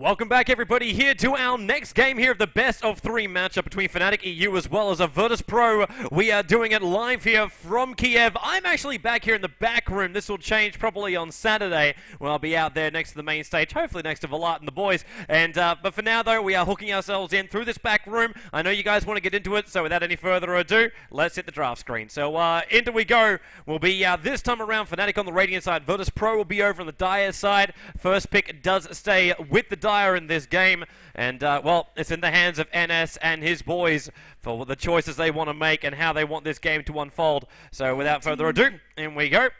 Welcome back, everybody, here to our next game here of the best of three matchup between Fnatic EU as well as Virtus.pro. We are doing it live here from Kiev. I'm actually back here in the back room. This will change probably on Saturday when I'll be out there next to the main stage, hopefully next to Vlad and the boys. And but for now, though, we are hooking ourselves in through this back room. I know you guys want to get into it, so without any further ado, let's hit the draft screen. So into we go. We'll be this time around Fnatic on the Radiant side. Virtus.pro will be over on the Dire side. First pick does stay with the Dire in this game, and well, it's in the hands of NS and his boys for the choices they want to make and how they want this game to unfold. So without further ado, in we go.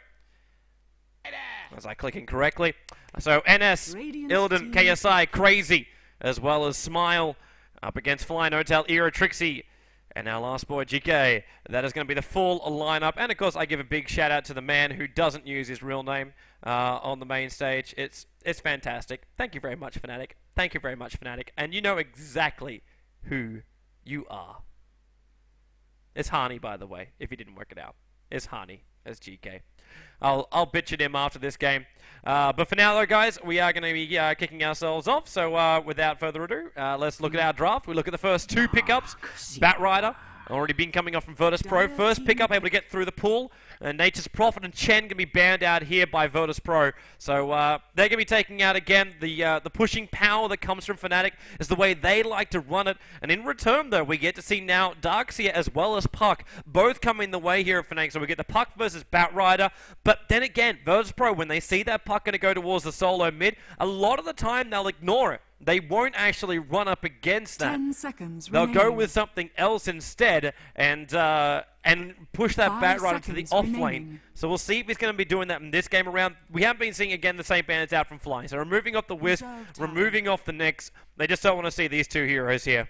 Was I clicking correctly? So NS, Illidan, KSI, Crazy, as well as Smile up against Fly, Notel, Era, Trixie, and our last boy, GK. That is going to be the full lineup. And of course, I give a big shout out to the man who doesn't use his real name on the main stage. It's fantastic. Thank you very much, Fnatic. Thank you very much, Fnatic. And you know exactly who you are. It's Hani, by the way, if you didn't work it out. It's Hani as GK. I'll bitch at him after this game. But for now, though, guys, we are going to be kicking ourselves off. So without further ado, let's look at our draft. We look at the first two pickups. Batrider, already been coming off from Virtus.pro. First pickup, able to get through the pool. Nature's Prophet and Chen going to be banned out here by Virtus.pro. So they're going to be taking out, again, the pushing power that comes from Fnatic is the way they like to run it. And in return, though, we get to see now Darkseer as well as Puck both coming the way here of Fnatic. So we get the Puck versus Batrider. But then again, Virtus.pro, when they see that Puck going to go towards the solo mid, a lot of the time they'll ignore it. They won't actually run up against that. 10 seconds They'll remaining. go with something else instead and push that 5 Batrider to the seconds off remaining. lane. So we'll see if he's going to be doing that in this game around. We haven't been seeing, again, the same banners out from Fly. So removing off the Wisp, Reserve time. removing off the Nyx. They just don't want to see these two heroes here.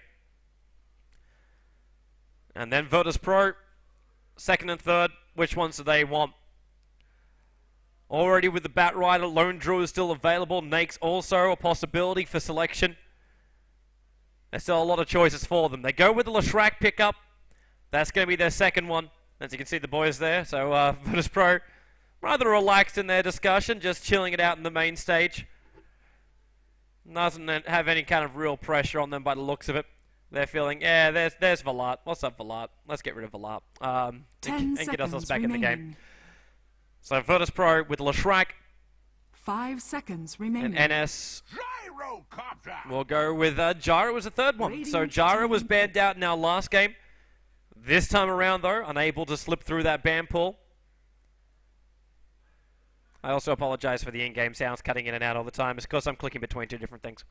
And then Virtus.pro, second and third. Which ones do they want? Already with the Batrider, Lone Druid is still available. Nyx also a possibility for selection. There's still a lot of choices for them. They go with the Leshrac pickup. That's going to be their second one. As you can see, the boys there. So Virtus.pro, rather relaxed in their discussion, just chilling it out in the main stage. Doesn't have any kind of real pressure on them by the looks of it. They're feeling, yeah, there's Vlad. What's up, Vlad? Let's get rid of Vlad. 10 and get ourselves seconds back in the game. remaining. So Virtus.pro with Leshrac 5 seconds remaining. and NS will go with Jara was the third one. So Jara was banned out in our last game. This time around, though, unable to slip through that ban pool. I also apologize for the in-game sounds cutting in and out all the time. It's because I'm clicking between two different things.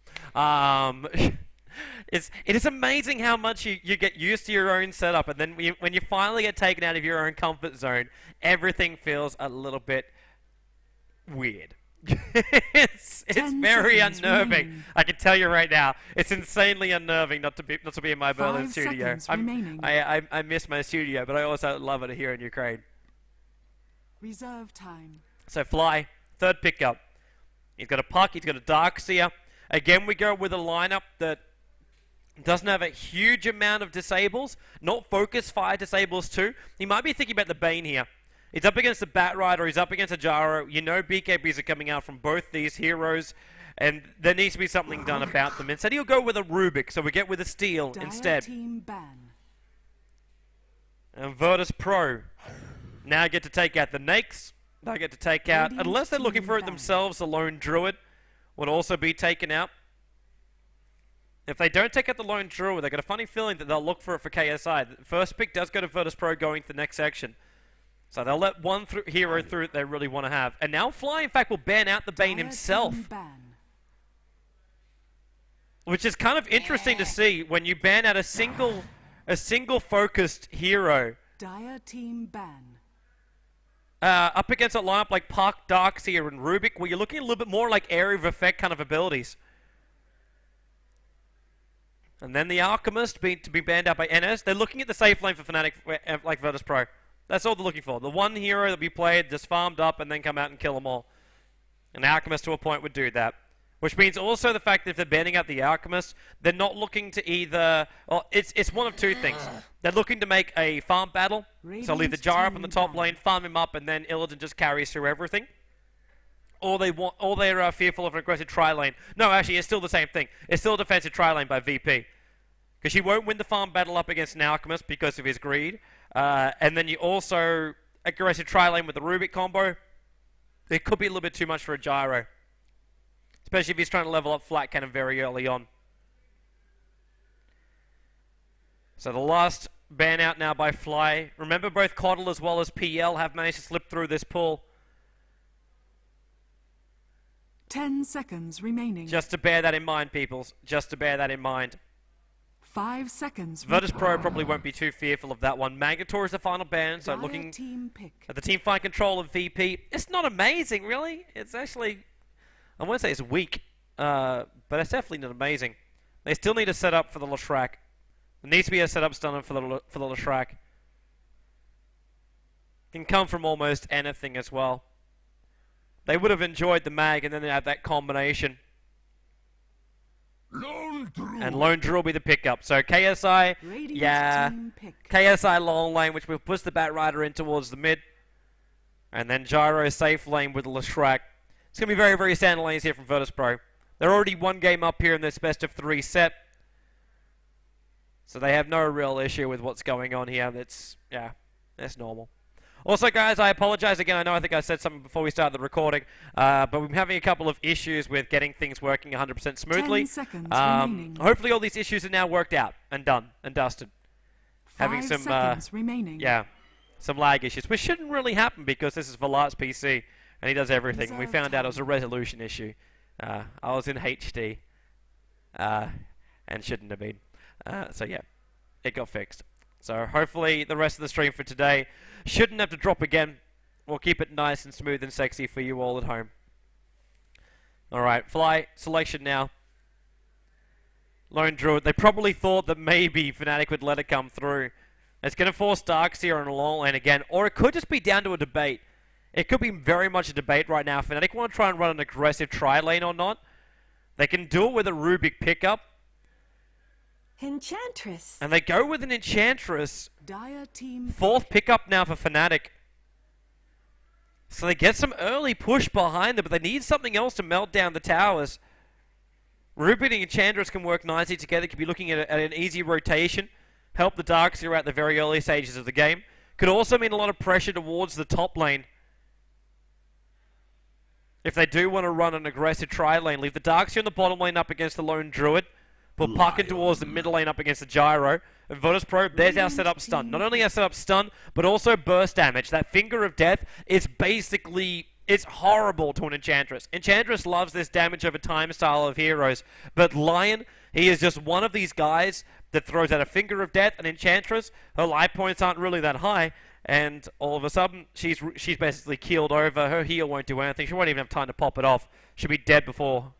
It is amazing how much you get used to your own setup, and then when you finally get taken out of your own comfort zone, everything feels a little bit weird. it's 10 very seconds unnerving. remaining. I can tell you right now, it's insanely unnerving not to be in my 5 Berlin studio. seconds remaining. I miss my studio, but I also love it here in Ukraine. Reserve time. So Fly, third pickup. He's got a Puck, he's got a Darkseer. Again, we go with a lineup that doesn't have a huge amount of disables. Not focus fire disables too. He might be thinking about the Bane here. He's up against the Batrider, he's up against a Jaro. You know BKBs are coming out from both these heroes, and there needs to be something done about them. Instead, he'll go with a Rubik, so we get with a Steel Dire instead. team ban. And Virtus.pro now get to take out the Nyx. They get to take out, Radiant unless they're looking team for it ban. themselves, the Lone Druid would also be taken out. If they don't take out the Lone Druid, they've got a funny feeling that they'll look for it for KSI. The first pick does go to Virtus.pro going to the next section. So they'll let one hero through that they really want to have. And now Fly, in fact, will ban out the Bane Dire himself. team ban. Which is kind of interesting to see when you ban out a single focused hero. Dire team ban. Up against a lineup like Puck, Darkseer, and Rubik, where you're looking a little bit more like area of effect kind of abilities. And then the Alchemist to be banned out by NS. They're looking at the safe lane for Fnatic, like Virtus.pro. That's all they're looking for. The one hero that we played just farmed up and then come out and kill them all. An Alchemist to a point would do that. Which means also the fact that if they're banning out the Alchemist, they're not looking to either... Well, it's one of two things. They're looking to make a farm battle. So leave the Jar up in the top lane, farm him up, and then Illidan just carries through everything. or they're fearful of an aggressive tri-lane. No, actually, it's still the same thing. It's still a defensive tri-lane by VP. Because you won't win the farm battle up against an Alchemist because of his greed. And then you also aggressive tri-lane with the Rubik combo. It could be a little bit too much for a Gyro. Especially if he's trying to level up Flat Cannon very early on. So the last ban out now by Fly. Remember, both Coddle as well as PL have managed to slip through this pool. 10 seconds remaining. Just to bear that in mind, peoples. Just to bear that in mind. 5 seconds. Virtus Pro probably won't be too fearful of that one. Magator is the final ban, so looking at the team fight control of VP. It's not amazing, really. It's actually, I won't say it's weak, but it's definitely not amazing. They still need a setup for the Leshrac. There needs to be a setup stunner for the Leshrac. Can come from almost anything as well. They would have enjoyed the mag, and then they have that combination. And Lone Drew will be the pickup. So KSI, yeah, KSI long lane, which will push the Batrider in towards the mid. And then Gyro safe lane with the Leshrac. It's going to be very, very standard lanes here from Virtus Pro. They're already one game up here in this best of 3 set. So they have no real issue with what's going on here. That's normal. Also, guys, I apologize again. I know I think I said something before we started the recording, but we're having a couple of issues with getting things working 100% smoothly. 10 seconds remaining. Hopefully all these issues are now worked out and done and dusted. 5 seconds remaining. Yeah, some lag issues, which shouldn't really happen because this is Valart's PC, and he does everything. We found out it was a resolution issue. I was in HD, and shouldn't have been. So yeah, it got fixed. So hopefully the rest of the stream for today shouldn't have to drop again. We'll keep it nice and smooth and sexy for you all at home. Alright, Fly selection now. Lone Druid. They probably thought that maybe Fnatic would let it come through. It's going to force Darkseer on a long lane again. Or it could just be down to a debate. It could be very much a debate right now. Fnatic want to try and run an aggressive tri-lane or not. They can do it with a Rubik pickup. Enchantress. And they go with an Enchantress. Dire team 4th pickup now for Fnatic. So they get some early push behind them, but they need something else to melt down the towers. Rubik and Enchantress can work nicely together. Could be looking at an easy rotation. Help the Darkseer out the very early stages of the game. Could also mean a lot of pressure towards the top lane. If they do want to run an aggressive tri-lane, leave the Darkseer in the bottom lane up against the Lone Druid. Put Puckin towards the middle lane up against the Gyro. And Virtus Pro, there's our setup stun. Not only our setup stun, but also burst damage. That Finger of Death is basically, it's horrible to an Enchantress. Enchantress loves this damage over time style of heroes. But Lion, he is just one of these guys that throws out a Finger of Death. And Enchantress, her life points aren't really that high. And all of a sudden, she's basically keeled over. Her heal won't do anything. She won't even have time to pop it off. She'll be dead before.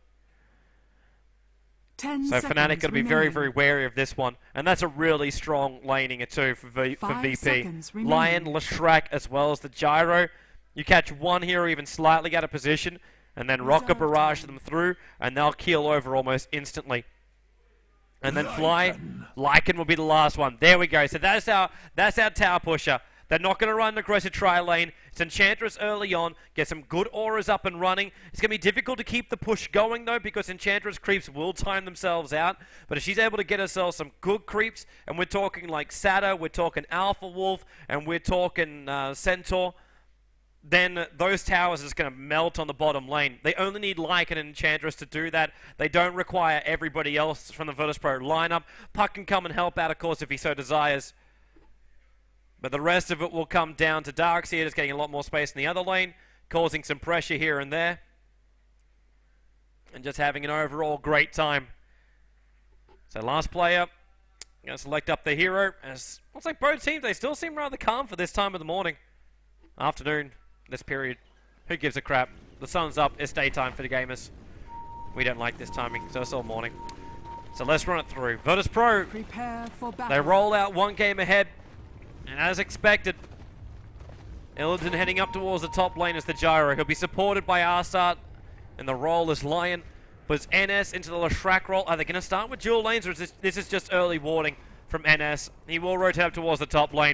So Fnatic got to be very, very wary of this one. And that's a really strong laning too for VP. Lion, Leshrac, as well as the Gyro. You catch one hero even slightly out of position, and then Rocket Barrage them through, and they'll keel over almost instantly. And then Fly, Lycan will be the last one. There we go. So that's our tower pusher. They're not going to run an aggressive tri-lane. It's Enchantress early on. Get some good auras up and running. It's going to be difficult to keep the push going, though, because Enchantress creeps will time themselves out. But if she's able to get herself some good creeps, and we're talking like Satyr, we're talking Alpha Wolf, and we're talking Centaur, then those towers is going to melt on the bottom lane. They only need Lycan and Enchantress to do that. They don't require everybody else from the Virtus Pro lineup. Puck can come and help out, of course, if he so desires. But the rest of it will come down to Darkseer just getting a lot more space in the other lane, causing some pressure here and there, and just having an overall great time. So last player, going to select up the hero. As looks like both teams, they still seem rather calm for this time of the morning. Afternoon, this period. Who gives a crap? The sun's up, it's daytime for the gamers. We don't like this timing, so it's all morning. So let's run it through. Virtus Pro, prepare for battle. They roll out one game ahead. And as expected, Illidan heading up towards the top lane as the Gyro. He'll be supported by Arsat, and the role is Lion. Puts NS into the Leshrac role. Are they going to start with dual lanes, or is this is just early warding from NS? He will rotate up towards the top lane.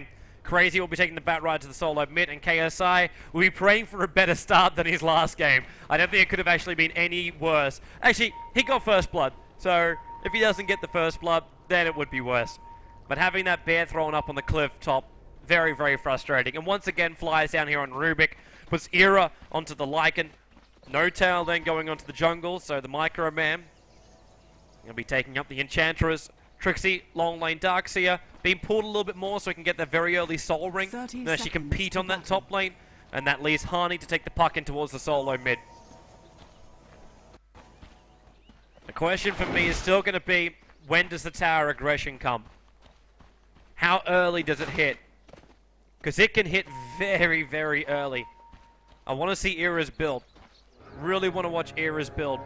Crazy will be taking the bat ride to the solo mid, and KSI will be praying for a better start than his last game. I don't think it could have actually been any worse. Actually, he got first blood, so if he doesn't get the first blood, then it would be worse. But having that bear thrown up on the cliff top, very, very frustrating. And once again, flies down here on Rubik, puts Era onto the Lycan. No Tail then going onto the jungle, so the Micro Man will be taking up the Enchantress. Trixie, long lane Darkseer, being pulled a little bit more so he can get that very early Soul Ring. And actually compete on that top lane. And that leaves Hani to take the puck in towards the solo mid. The question for me is still going to be, when does the tower aggression come? How early does it hit? Because it can hit very, very early. I want to see Era's build. Really want to watch Era's build.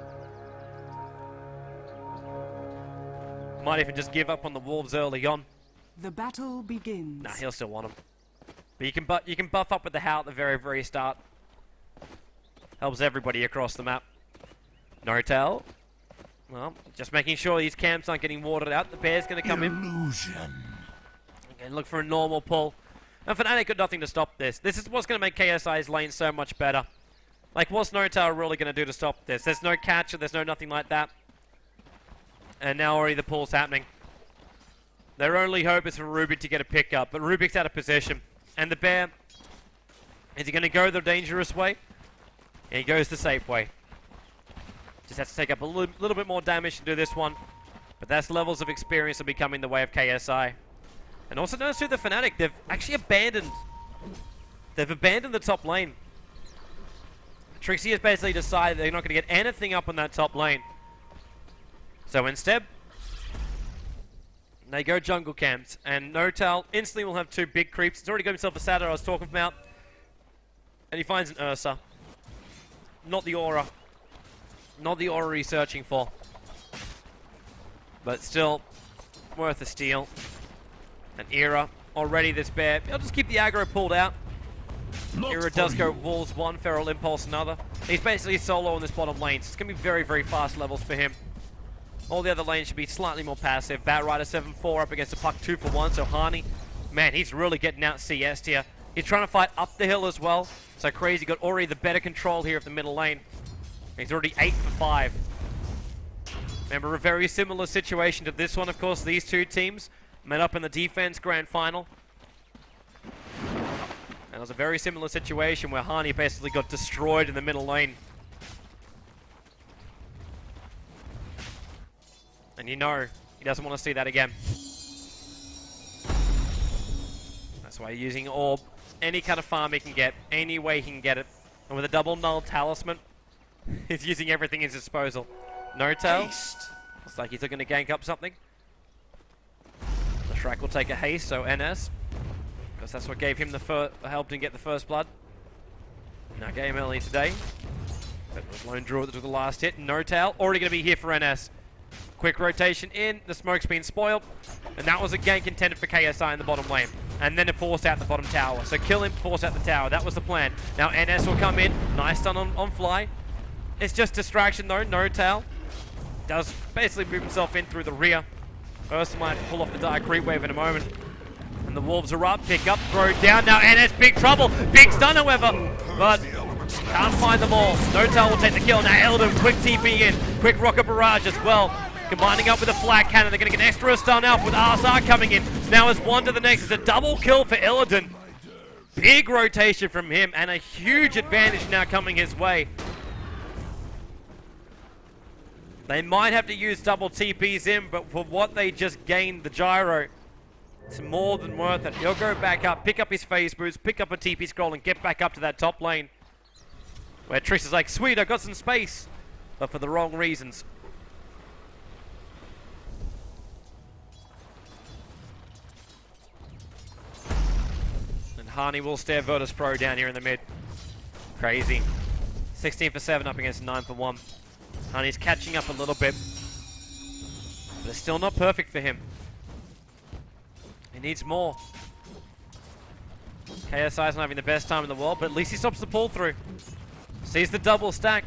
Might even just give up on the Wolves early on. The battle begins. Nah, he'll still want them. But you can buff up with the Howl at the very, very start. Helps everybody across the map. No Tail. Well, just making sure these camps aren't getting watered out. The bear's going to come in. Okay, look for a normal pull. And Fnatic got nothing to stop this. This is what's going to make KSI's lane so much better. Like, what's No Tail really going to do to stop this? There's no catcher, there's no nothing like that. And now already the pull's happening. Their only hope is for Rubik to get a pickup, but Rubik's out of position. And the bear, is he going to go the dangerous way? And he goes the safe way. Just has to take up a little bit more damage to do this one. But that's levels of experience will be coming the way of KSI. And also notice too, the Fnatic, they've actually abandoned. They've abandoned the top lane. Trixie has basically decided they're not going to get anything up on that top lane. So instead, they go jungle camps, and No Tail instantly will have two big creeps. He's already got himself a Satyr I was talking about. And he finds an Ursa. Not the Aura. Not the Aura he's searching for. But still, worth a steal. An Era. Already this bear. He'll just keep the aggro pulled out. Era does go Wolves 1, Feral Impulse another. He's basically solo on this bottom lane, so it's going to be very, very fast levels for him. All the other lanes should be slightly more passive. Batrider 7-4 up against a puck 2-for-1, so Hani, man, he's really getting out CS here. He's trying to fight up the hill as well, so Crazy got already the better control here of the middle lane. He's already 8-for-5. Remember, a very similar situation to this one, of course. These two teams met up in the defense grand final. And it was a very similar situation where Hani basically got destroyed in the middle lane. And you know, he doesn't want to see that again. That's why he's using Orb. Any kind of farm he can get, any way he can get it. And with a double null talisman, he's using everything at his disposal. No Tail. Looks like he's looking to gank up something. The Shrek will take a haste, so NS. Because that's what gave him the helped him get the first blood. In our game early today. That was Lone Druid to the last hit. No Tail. Already going to be here for NS. Quick rotation in, the smoke's been spoiled, and that was a gank intended for KSI in the bottom lane. And then to force out the bottom tower. So kill him, force out the tower, that was the plan. Now NS will come in, nice stun on Fly. It's just distraction though, No Tail. Does basically move himself in through the rear. Ursa might pull off the dire creep wave in a moment. And the Wolves are up, pick up, throw down, now NS, big trouble, big stun however, but can't find them all. No Tail will take the kill, now Illidan, quick TP in, quick rocket barrage as well. Combining up with a flag cannon, they're going to get an extra stun out with RSR coming in. Now it's one to the next. It's a double kill for Illidan. Big rotation from him and a huge advantage now coming his way. They might have to use double TPs in, but for what they just gained, the gyro, it's more than worth it. He'll go back up, pick up his phase boost, pick up a TP scroll and get back up to that top lane. Where Trish is like, sweet, I've got some space. But for the wrong reasons. Hani will stare Virtus Pro down here in the mid. Crazy. 16-for-7 up against 9-for-1. Hani's catching up a little bit. But it's still not perfect for him. He needs more. KSI's not having the best time in the world, but at least he stops the pull through. Sees the double stack.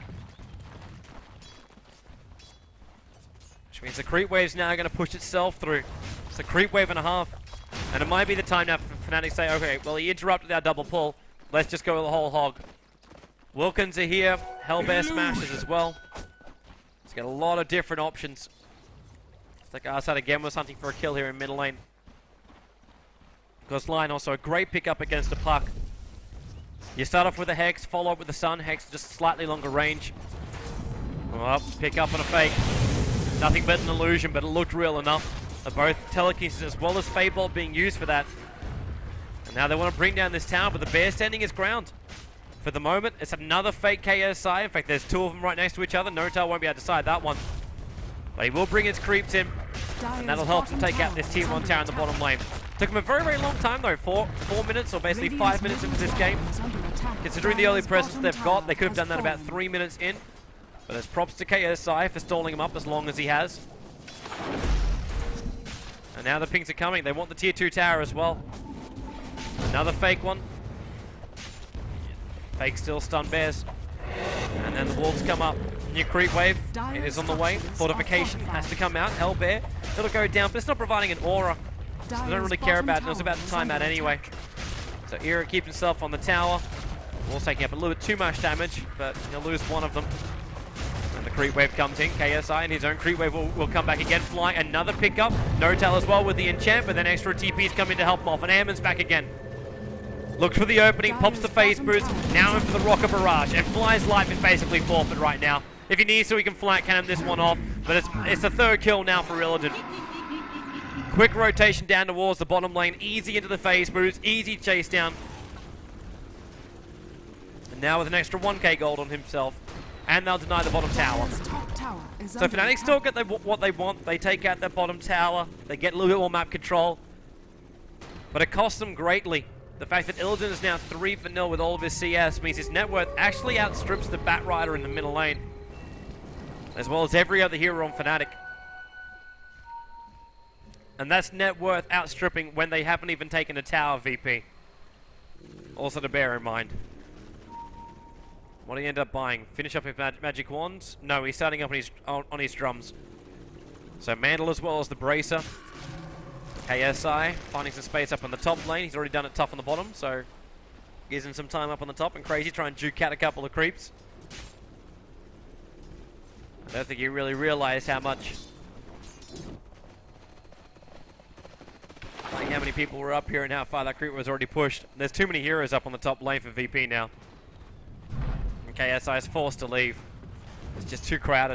Which means the creep wave's now going to push itself through. It's a creep wave and a half. And it might be the time now for Fnatic say, okay, well, he interrupted our double pull. Let's just go with the whole hog. Wilkins are here. Hellbear smashes as well. He's got a lot of different options. It's like Arsad again was hunting for a kill here in middle lane. Because line also a great pickup against a puck. You start off with a Hex, follow up with the Sun. Hex just slightly longer range. Oh, pick up on a fake. Nothing but an illusion, but it looked real enough. They're both telekinesis as well as Fadebolt being used for that. And now they want to bring down this tower, but the bear standing his ground. For the moment, it's another fake KSI. In fact, there's two of them right next to each other. Notar won't be able to decide that one. But he will bring his creeps in, and that'll help him take out this Tier 1 tower in the bottom lane. Took him a very, very long time though, 4 minutes or basically 5 minutes into this game. Considering the early presence they've got, they could have done that about 3 minutes in. But there's props to KSI for stalling him up as long as he has. And now the pings are coming. They want the Tier 2 tower as well. Another fake one. Fake still stun bears. And then the wolves come up. New creep wave. It is on the way. Fortification has to come out. Hellbear. It'll go down, but it's not providing an aura. So they don't really care about it. It was about to time out anyway. So Era keeps himself on the tower. Wolves taking up a little bit too much damage, but he'll lose one of them. And the creep wave comes in. KSI and his own creep wave will come back again, flying another pickup. Notal as well with the enchant, but then extra TPs come in to help him off. And Airman's back again. Looks for the opening, pops the phase boost, now in for the rocket barrage, and Fly's life is basically forfeit right now. If he needs to, he can flat cannon this one off, but it's the third kill now for Illidan. Quick rotation down towards the bottom lane, easy into the phase boost, easy chase down. And now with an extra 1k gold on himself, and they'll deny the bottom tower. So Fnatic still get what they want, they take out their bottom tower, they get a little bit more map control, but it costs them greatly. The fact that Illidan is now 3-0 with all of his CS means his net worth actually outstrips the Bat Rider in the middle lane, as well as every other hero on Fnatic. And that's net worth outstripping when they haven't even taken a tower VP. Also to bear in mind. What do you end up buying? Finish up with magic wands? No, he's starting up on his drums. So Mantle as well as the Bracer. KSI finding some space up on the top lane. He's already done it tough on the bottom, so gives him some time up on the top. And Crazy try and juke out a couple of creeps. I don't think he really realized how much, like how many people were up here and how far that creep was already pushed. There's too many heroes up on the top lane for VP now. And KSI is forced to leave. It's just too crowded.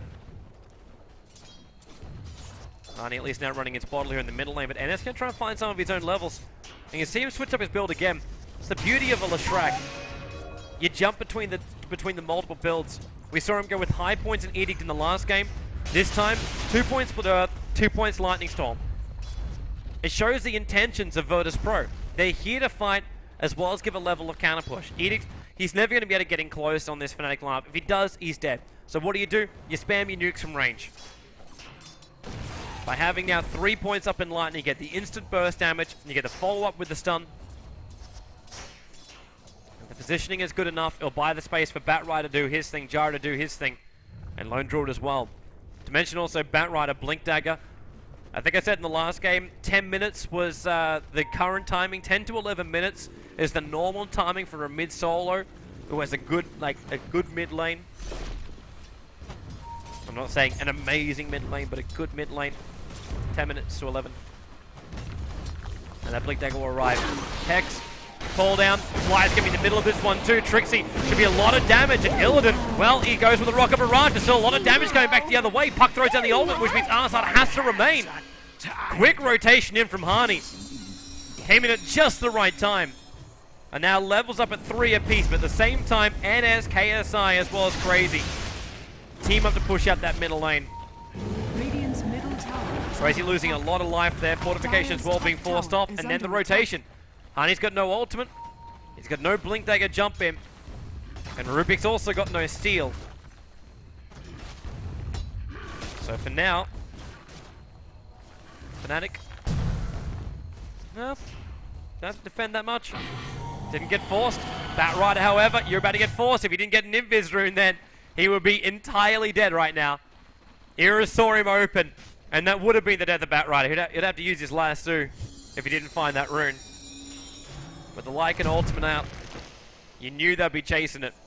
Arnie at least now running his bottle here in the middle lane, but NS going to try and find some of his own levels. And you can see him switch up his build again. It's the beauty of a Leshrac. You jump between the multiple builds. We saw him go with high points and Edict in the last game. This time, 2 points Split Earth, 2 points Lightning Storm. It shows the intentions of Virtus Pro. They're here to fight as well as give a level of counter push. Edict, he's never going to be able to get in close on this Fnatic lineup. If he does, he's dead. So what do? You spam your nukes from range. By having now 3 points up in Lightning, you get the instant burst damage, and you get the follow-up with the stun. And the positioning is good enough. It'll buy the space for Batrider to do his thing, Jara to do his thing, and Lone Druid as well. To mention also Batrider, Blink Dagger. I think I said in the last game, 10 minutes was the current timing. 10 to 11 minutes is the normal timing for a mid-solo who has a good mid lane. I'm not saying an amazing mid lane, but a good mid lane. 10 minutes to 11. And that Blink Dagger will arrive. Hex, pull down. Fly's going to be in the middle of this one too. Trixie should be a lot of damage. And Illidan, well, he goes with a Rocket Barrage. There's still a lot of damage going back the other way. Puck throws down the ultimate, which means Arsad has to remain. Quick rotation in from Hani. Came in at just the right time. And now levels up at 3 apiece, but at the same time, NS, KSI, as well as Crazy team up to push out that middle lane. Crazy losing a lot of life there. Fortification as well being forced off. And then the rotation. Honey's got no ultimate. He's got no Blink Dagger jump in. And Rubik's also got no steal. So for now, Fnatic, no, don't have to defend that much. Didn't get forced. Batrider, however, you're about to get forced. If he didn't get an Invis rune, then he would be entirely dead right now. Era saw him open, and that would have been the death of Batrider. He'd have to use his lasso if he didn't find that rune. With the Lycan ultimate out, you knew they'd be chasing it.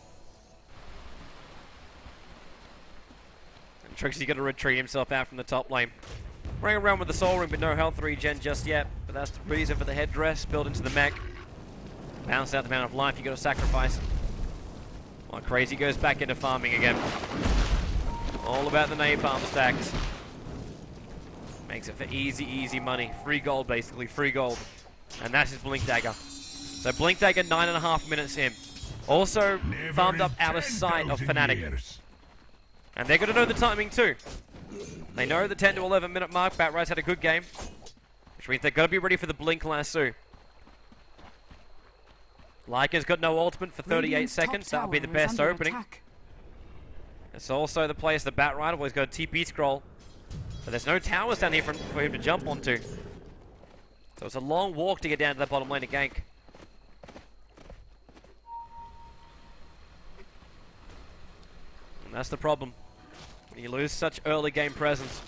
And Trixie's going to retreat himself out from the top lane. Running around with the Soul Ring, but no health regen just yet. But that's the reason for the headdress built into the mech. Bounce out the amount of life you got to sacrifice. While Crazy goes back into farming again. All about the napalm stacks. Makes it for easy, easy money. Free gold, basically. Free gold. And that's his Blink Dagger. So Blink Dagger, 9.5 minutes in. Also farmed up out of sight of Fnatic. And they're going to know the timing too. They know the 10 to 11 minute mark. Batride's had a good game. Which means they've got to be ready for the Blink lasso. Lycan's got no ultimate for 38 seconds. That'll be the best opening. Attack. It's also the place the Batrider. Well, he's got a TP scroll. But there's no towers down here for him to jump onto. So it's a long walk to get down to that bottom lane to gank. And that's the problem. You lose such early game presence.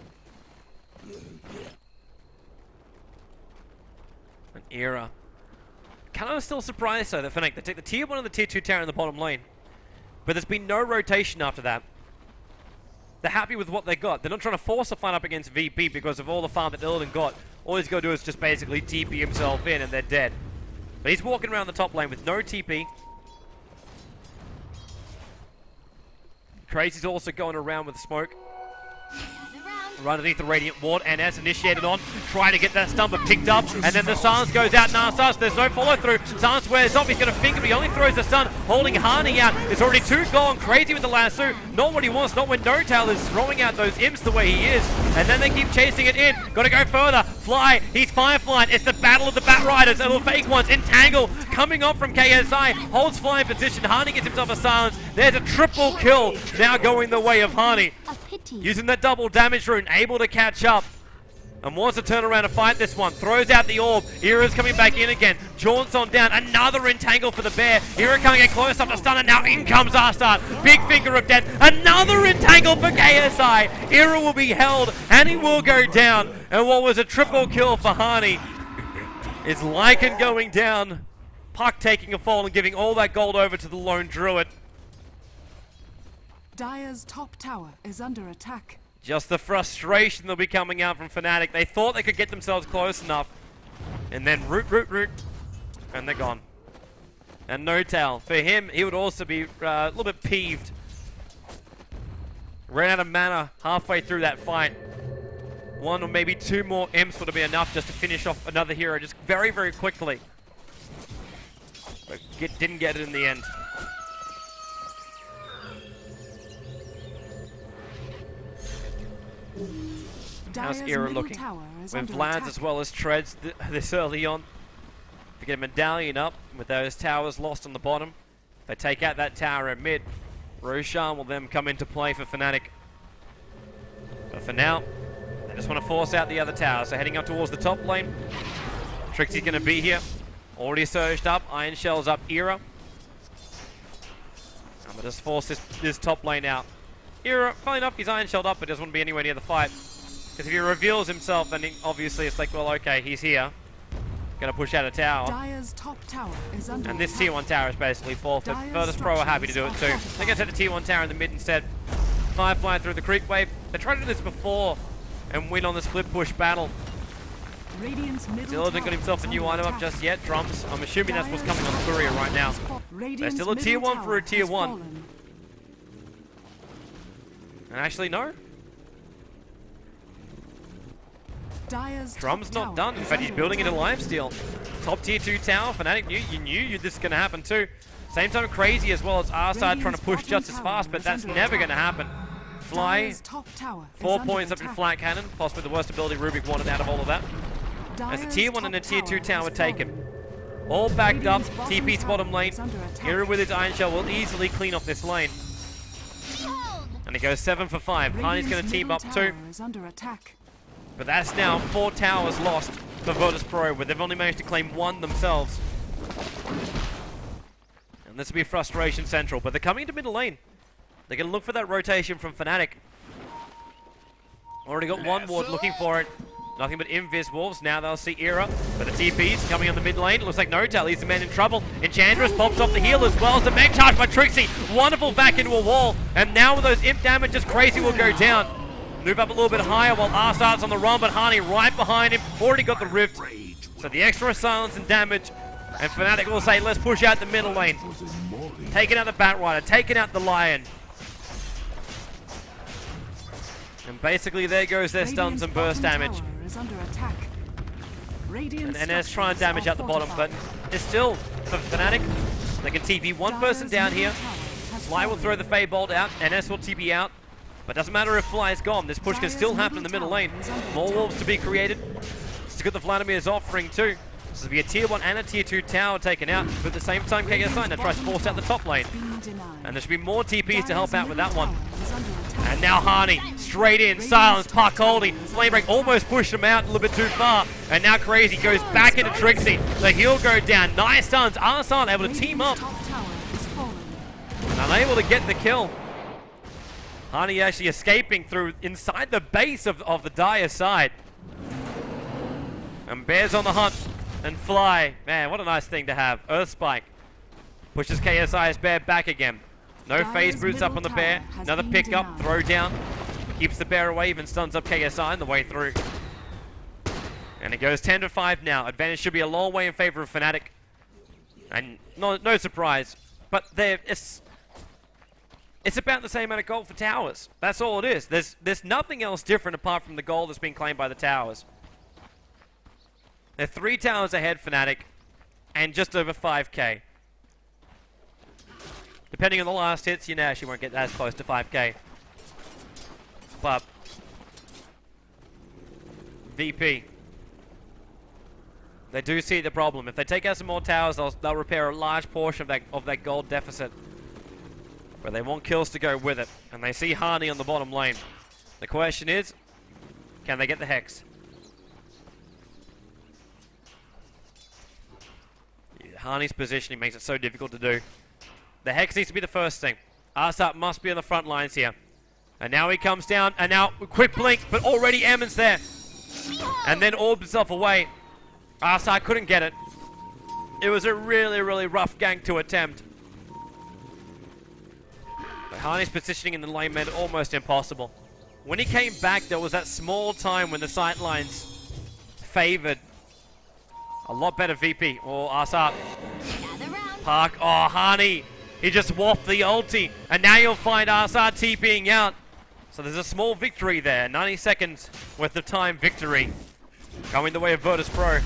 An Era. Kind of still surprised though that Fnatic, they take the tier 1 and the tier 2 tower in the bottom lane. But there's been no rotation after that. They're happy with what they got. They're not trying to force a fight up against VP because of all the farm that Illidan got. All he's got to do is just basically TP himself in and they're dead. But he's walking around the top lane with no TP. Crazy's also going around with the smoke. Right underneath the Radiant Ward, and as initiated on, trying to get that stun but picked up, and then the silence goes out. Narcissus, there's no follow through. Silence wears off, he's going to finger, but he only throws the stun, holding Hani out. There's already 2 gone. Crazy with the lasso, not what he wants, not when NoTail is throwing out those imps the way he is. And then they keep chasing it in. Got to go further. Fly, he's Firefly. It's the battle of the Batriders, and little fake ones. Entangle coming up from KSI, holds Fly in position. Hani gets himself a silence. There's a triple kill now going the way of Hani. Using that double damage rune, able to catch up. And wants to turn around and fight this one. Throws out the orb. Era's coming back in again. Jaunts on down. Another entangle for the bear. Era can't get close up to stun, and now in comes Arstart. Big finger of death. Another entangle for KSI. Era will be held, and he will go down. And what was a triple kill for Hani is Lycan going down. Puck taking a fall and giving all that gold over to the lone druid. Dire's top tower is under attack. Just the frustration that'll be coming out from Fnatic. They thought they could get themselves close enough. And then root. And they're gone. And NoTail. For him, he would also be a little bit peeved. Ran out of mana halfway through that fight. 1 or maybe 2 more imps would have been enough just to finish off another hero just very, very quickly. But didn't get it in the end. How's Era looking? With Vlad's as well as Treads this early on. If you get a medallion up with those towers lost on the bottom, if they take out that tower in mid, Roshan will then come into play for Fnatic. But for now, they just want to force out the other tower. So heading up towards the top lane. Trixie's going to be here. Already surged up. Iron Shell's up. Era. I'm going to just force this top lane out. Era, funny enough, he's Iron Shelled up, but doesn't want to be anywhere near the fight. Because if he reveals himself, then obviously it's like, well, okay, he's here. Gonna push out a tower. Dire's top tower is under and this tier 1 tower is basically forfeit. Virtus Pro are happy to do it too. They're gonna set the tier 1 tower in the mid instead. Firefly through the creep wave. They tried to do this before and win on the split push battle. Still hasn't got himself a new item up just yet. Drums. I'm assuming that's what's coming on the courier right now. They're still a tier 1 for a tier 1. And actually, no. Drum's not done. In fact, he's building it in lifesteal. Top tier 2 tower. Fnatic knew this is going to happen too. Same time, Crazy as well as Arside trying to push just as fast, but that's never going to happen. Fly, 4 points up in flat cannon. Possibly the worst ability Rubik wanted out of all of that. As a tier 1 and a tier 2 tower taken. All backed up. TP's bottom lane. Era with his Iron Shell will easily clean off this lane. And it goes 7 for 5. Hani's going to team up too. But that's now 4 towers lost for Virtus Pro, where they've only managed to claim 1 themselves. And this will be frustration central, but they're coming into middle lane. They're going to look for that rotation from Fnatic. Already got 1 ward looking for it. Nothing but Invis Wolves. Now they'll see Era. But the TP's coming on the mid lane. Looks like NOTA leaves the man in trouble. Enchantress pops off the heal as well as the mech charge by Trixie. Wonderful back into a wall. And now with those imp damages, Crazy will go down. Move up a little bit higher while Arsart's on the run, but Hani right behind him. Already got the rift. So the extra silence and damage. And Fnatic will say, let's push out the middle lane. Taking out the Batrider, taking out the Lion. And basically there goes their stuns and burst damage. And NS try and damage out the bottom, but it's still for Fnatic. They can TP one person down here. Fly will throw the Fey Bolt out, NS will TP out. But doesn't matter if Fly's gone, this push can still happen in the middle lane. More wolves to be created. It's good that Vladimir's offering too. This will be a tier 1 and a tier 2 tower taken out, but at the same time KSI now tries to force out the top lane. And there should be more TPs to help out with that one. And now Hani, straight in, silence, puck holding. Flame Break almost pushed him out a little bit too far. And now Crazy goes back into Trixie. So he'll go down. Nice stuns. Arsarn able to team up. And unable to get the kill. Hani actually escaping through inside the base of the Dire side. And Bear's on the hunt. And Fly. Man, what a nice thing to have. Earth Spike. Pushes KSI's Bear back again. No phase boots up on the Bear. Another pick up, throw down. Keeps the Bear away, even stuns up KSI on the way through. And it goes 10 to 5 now. Advantage should be a long way in favor of Fnatic. And no surprise. But it's about the same amount of gold for towers. That's all it is. There's nothing else different apart from the gold that's being claimed by the towers. They're 3 towers ahead, Fnatic, and just over 5k. Depending on the last hits, you know, she won't get as close to 5k. But VP, they do see the problem. If they take out some more towers, they'll repair a large portion of that gold deficit. But they want kills to go with it, and they see Hani on the bottom lane. The question is, can they get the Hex? Hani's positioning makes it so difficult to do. The Hex needs to be the first thing. Arsart must be on the front lines here. And now he comes down, and now quick blink, but already Emmon's there. And then orbs himself away. Arsart couldn't get it. It was a really, really rough gank to attempt. But Hani's positioning in the lane made it almost impossible. When he came back, there was that small time when the sightlines favored a lot better VP. Oh, Arsart. Park. Oh, Hani. He just waffed the ulti. And now you'll find Arsart TPing out. So there's a small victory there. 90 seconds worth of time victory. Going the way of Virtus Pro.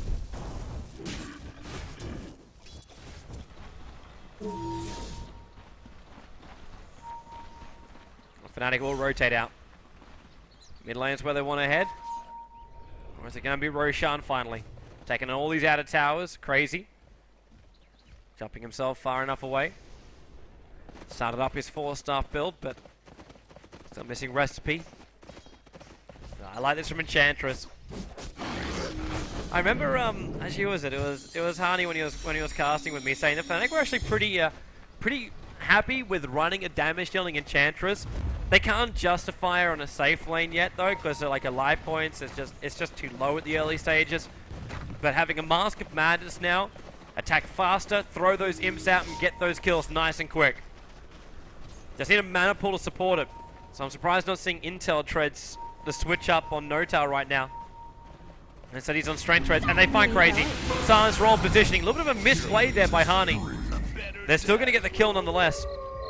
Fnatic will rotate out. Mid lane's where they want to head. Or is it going to be Roshan finally? Taking all these outer towers. Crazy. Jumping himself far enough away. Started up his 4-staff build, but still missing recipe. I like this from Enchantress. I remember, actually, who was it? It was Hani when he was casting with me, saying that Fnatic were actually pretty happy with running a damage dealing Enchantress. They can't justify her on a safe lane yet, though, because they're like a life points. It's just too low at the early stages. But having a Mask of Madness now, attack faster, throw those imps out, and get those kills nice and quick. Just need a mana pool to support it. So I'm surprised not seeing Intel treads the switch up on NOTA right now. Instead he's on strength treads, and they find Crazy. Silence roll positioning. A little bit of a misplay there by Hani. They're still going to get the kill nonetheless.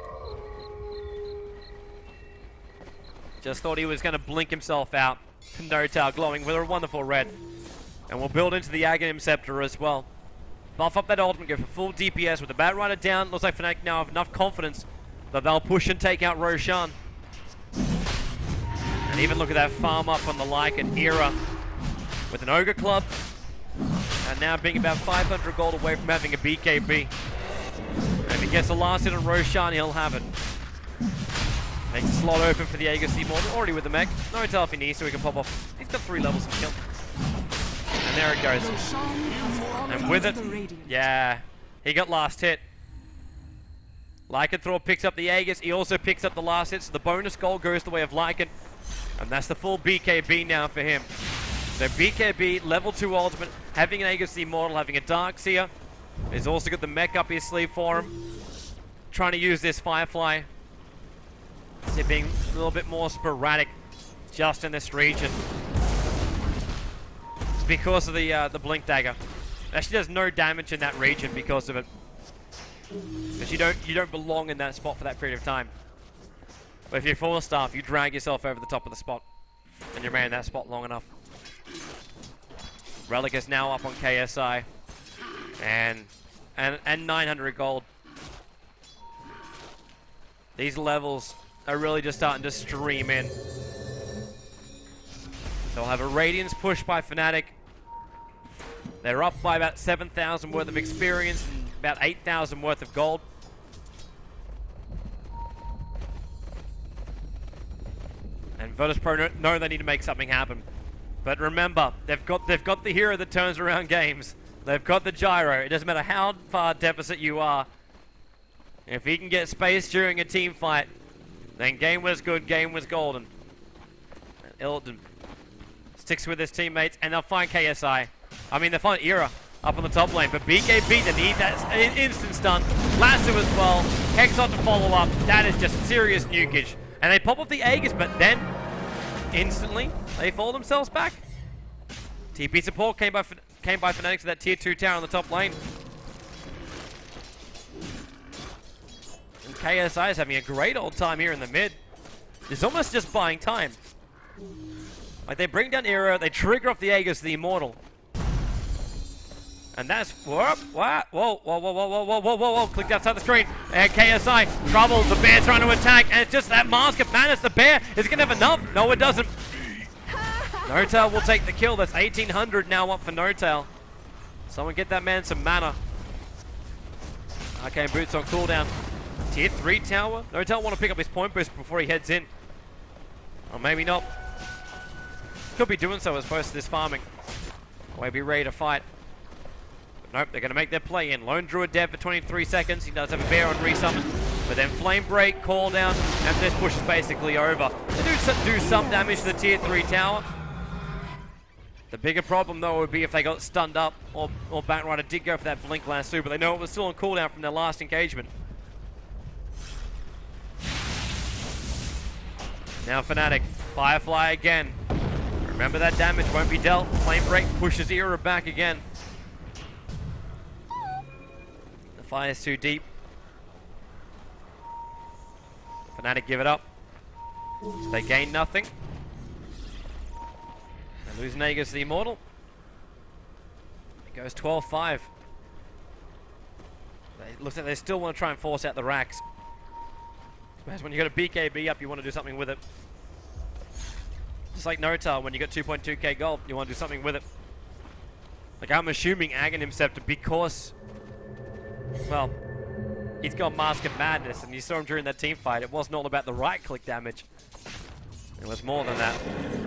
Just thought he was going to blink himself out. NOTA glowing with a wonderful red. And we'll build into the Aghanim Scepter as well. Buff up that ultimate, go for full DPS with the Batrider down. Looks like Fnatic now have enough confidence that they'll push and take out Roshan. And even look at that farm up on the Lycan Era with an Ogre Club. And now being about 500 gold away from having a BKB. And if he gets the last hit on Roshan, he'll have it. Makes the slot open for the Aegis Seaborn, already with the mech. No tell if he needs, so he can pop off. He's got 3 levels of kill. And there it goes. And with it, yeah, he got last hit. Lycanthor picks up the Aegis. He also picks up the last hit, so the bonus goal goes the way of Lycan. And that's the full BKB now for him. So BKB, level 2 ultimate, having an Aegis the Immortal, having a Darkseer. He's also got the mech up his sleeve for him. Trying to use this Firefly. So being a little bit more sporadic just in this region. It's because of the Blink Dagger. Actually does no damage in that region because of it. Because you don't belong in that spot for that period of time. But if you're full staff, you drag yourself over the top of the spot. And you ran in that spot long enough. Relic is now up on KSI. And 900 gold. These levels are really just starting to stream in. So we'll have a Radiance push by Fnatic. They're up by about 7,000 worth of experience and about 8,000 worth of gold. And Virtus Pro know they need to make something happen. But remember, they've got the hero that turns around games. They've got the gyro. It doesn't matter how far deficit you are. If he can get space during a team fight, then game was good, game was golden. And Illidan sticks with his teammates, and they'll find KSI. I mean, they'll find Era up on the top lane, but BKB, they need that instant stun. Lasso as well. Hex on to follow up. That is just serious nukage. And they pop up the Aegis, but then instantly they fall themselves back. TP support came by Fnatic to that tier 2 tower on the top lane. And KSI is having a great old time here in the mid. It's almost just buying time. Like they bring down Era, they trigger off the Aegis, the Immortal. And that's whoa, clicked outside the screen. And KSI, trouble, the bear trying to attack, and it's just that Mask of Madness. The bear is gonna have enough. No, it doesn't. N0tail will take the kill. That's 1,800 now up for N0tail. Someone get that man some mana. Arcane Boots on cooldown. Tier 3 tower. N0tail want to pick up his point boost before he heads in. Or maybe not. Could be doing so as opposed to this farming. Way be ready to fight. Nope, they're going to make their play in. Lone Druid dead for 23 seconds. He does have a bear on resummon. But then Flame Break, call down, and this push is basically over. They do some damage to the tier 3 tower. The bigger problem, though, would be if they got stunned up, or Batrider did go for that Blink Lasso, but they know it was still on cooldown from their last engagement. Now Fnatic, Firefly again. Remember that damage won't be dealt. Flame Break pushes Era back again. The fire's too deep. Fnatic give it up. So they gain nothing. They lose Nagus the Immortal. It goes 12-5. It looks like they still want to try and force out the racks. Whereas when you got a BKB up, you want to do something with it. Just like N0tail, when you got 2.2k gold, you want to do something with it. Like I'm assuming Aghanim Scepter because, well, he's got Mask of Madness, and you saw him during that team fight. It wasn't all about the right-click damage. It was more than that.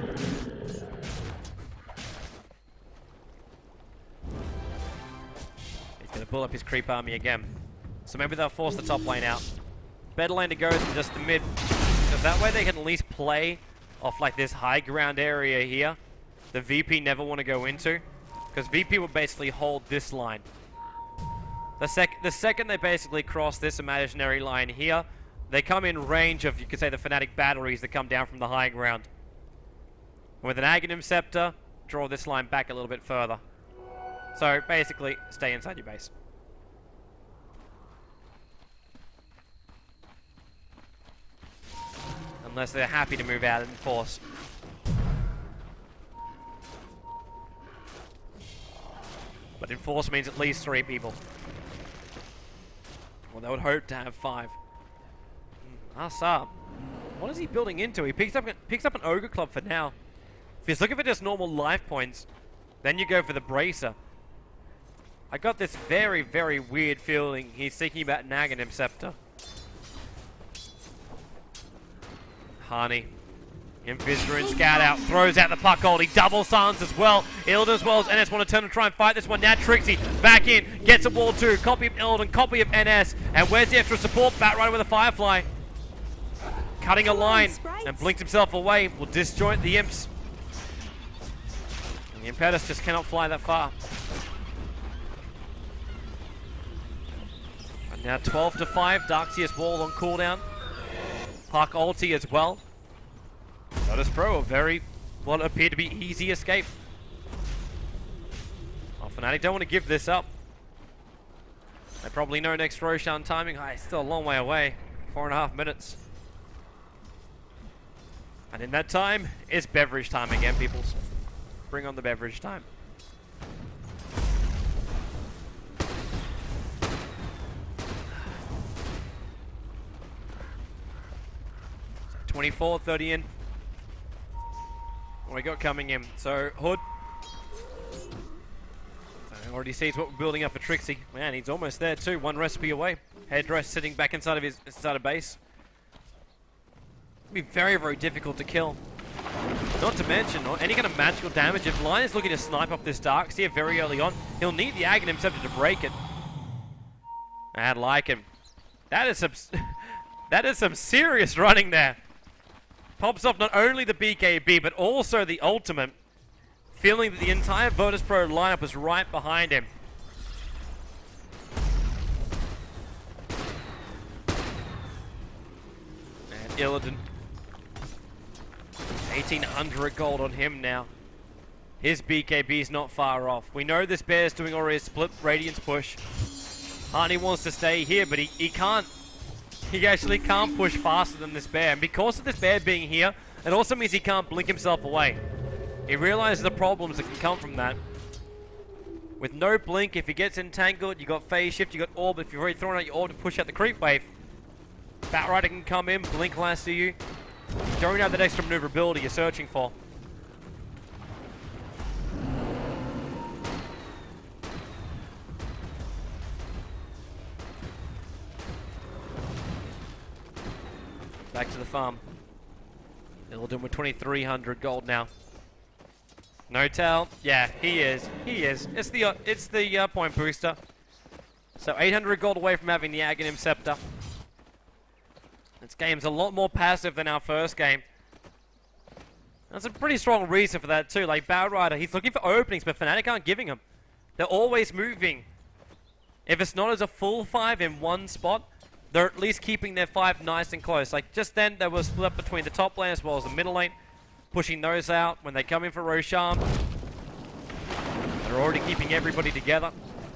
He's going to pull up his creep army again. So maybe they'll force the top lane out. Better lane to go than just the mid. Because that way they can at least play off like this high ground area here. The VP never want to go into. Because VP will basically hold this line. The second they basically cross this imaginary line here, they come in range of, you could say, the Fnatic batteries that come down from the high ground. With an Aghanim Scepter, draw this line back a little bit further. So basically, stay inside your base. Unless they're happy to move out and force. But enforce means at least 3 people. Well, they would hope to have 5. Asar. What is he building into? He picks up an Ogre Club for now. If he's looking for just normal life points, then you go for the Bracer. I got this very, very weird feeling he's thinking about an Aghanim Scepter. Hani. Invisor and Scout out, throws out the puck hold, he double suns as well. Illidan as well as NS want to turn and try and fight this one. Now Trixie back in, gets a wall too. Copy of Illidan, copy of NS. And where's the extra support? Batrider with a Firefly. Cutting a line and blinks himself away. Will disjoint the Imps. The Impetus just cannot fly that far. And now 12 to 5, Darkseer's wall on cooldown. Puck ulti as well. Virtus Pro, a very, what appeared to be easy escape. Well, Fnatic don't want to give this up. They probably know next Roshan timing. It's still a long way away. 4.5 minutes. And in that time, it's beverage time again, peoples. Bring on the beverage time. 24, 30 in. What we got coming in? So, Hood. So already sees what we're building up for Trixie. Man, he's almost there too. One recipe away. Headdress sitting back inside of his base. It'll be very, very difficult to kill. Not to mention, any kind of magical damage. If Lion is looking to snipe off this Darkseer very early on, he'll need the Aghanim Scepter to break it. I like him. That is some, that is some serious running there. Pops off not only the BKB, but also the ultimate, feeling that the entire Virtus Pro lineup was right behind him. And Illidan. 1,800 gold on him now. His BKB is not far off. We know this bear is doing already a split Radiance push. Harney wants to stay here, but he can't. He actually can't push faster than this bear. And because of this bear being here, it also means he can't blink himself away. He realizes the problems that can come from that. With no blink, if he gets entangled, you got phase shift, you got orb. If you've already thrown out your orb to push out the creep wave, Batrider can come in, blink last to you. You don't have that extra maneuverability you're searching for. Back to the farm. Illidan with 2,300 gold now. No tell. Yeah, he is. He is. It's the point booster. So 800 gold away from having the Aghanim Scepter. This game's a lot more passive than our first game. That's a pretty strong reason for that too. Like Batrider, he's looking for openings, but Fnatic aren't giving him. They're always moving. If it's not as a full 5 in one spot, they're at least keeping their 5 nice and close. Like just then, they were split up between the top lane as well as the middle lane, pushing those out when they come in for Roshan. They're already keeping everybody together.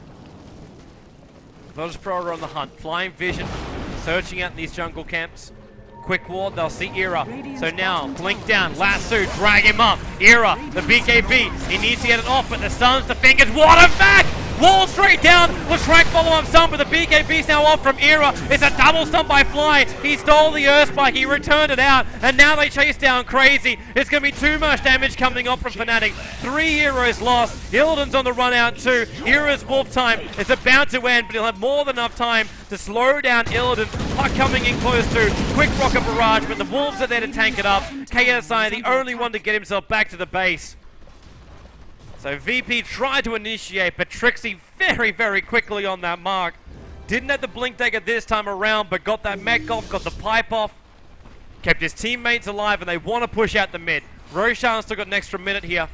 Virtus Pro are on the hunt. Flying Vision, searching out these jungle camps. Quick ward, they'll see Era. So now, blink down, lasso, drag him up. Era, the BKB, he needs to get it off, but the stuns, the fingers, what a back! Wall straight down, Leshrac follow-up stun, but the BKB's now off from Era. It's a double stun by Fly. He stole the Earth Spike, he returned it out, and now they chase down Crazy. It's going to be too much damage coming off from Fnatic. 3 heroes lost. Illidan's on the run out too. Era's Wolf time is about to end, but he'll have more than enough time to slow down Illidan. Puck coming in close to. Quick rocket barrage, but the Wolves are there to tank it up. KSI, the only one to get himself back to the base. So VP tried to initiate, but Trixie very, very quickly on that mark. Didn't have the blink dagger this time around, but got that mech off, got the pipe off. Kept his teammates alive, and they want to push out the mid. Roshan's still got an extra minute here.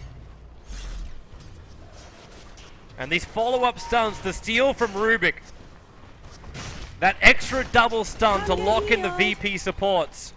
And these follow-up stuns, the steal from Rubik. That extra double stun to lock in the VP supports.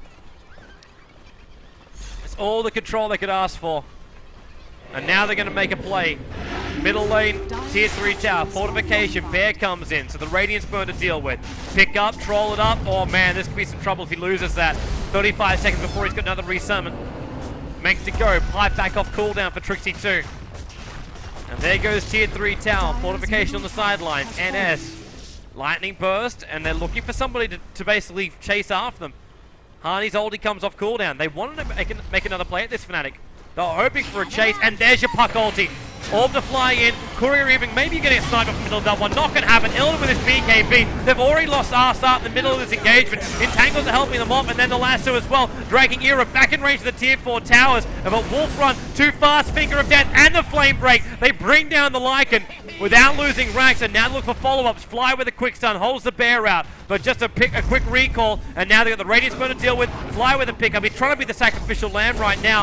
It's all the control they could ask for. And now they're going to make a play. Middle lane, tier 3 tower, fortification, Bear comes in, so the Radiance burn to deal with. Pick up, troll it up. Oh man, this could be some trouble if he loses that. 35 seconds before he's got another resummon. Makes it go, pipe back off cooldown for Trixie 2. And there goes tier 3 tower, fortification on the sidelines, NS. Lightning burst, and they're looking for somebody to basically chase after them. Harney's ulti comes off cooldown. They wanted to make another play at this Fnatic. They're hoping for a chase, and there's your Puck ulti. Orb to fly in, Courier even, maybe getting a snipe off the middle of that one. Not going to happen. Illidan with his BKB. They've already lost R-Start in the middle of this engagement. Entangles are helping them off, and then the lasso as well. Dragging Era back in range of the tier 4 towers. Of a Wolf run, too fast, Finger of Death, and the Flame Break. They bring down the Lycan without losing ranks, and now look for follow-ups. Fly with a quick stun, holds the bear out. But just a quick recall, and now they've got the Radiance burn to deal with. Fly with a pickup. He's trying to be the sacrificial lamb right now,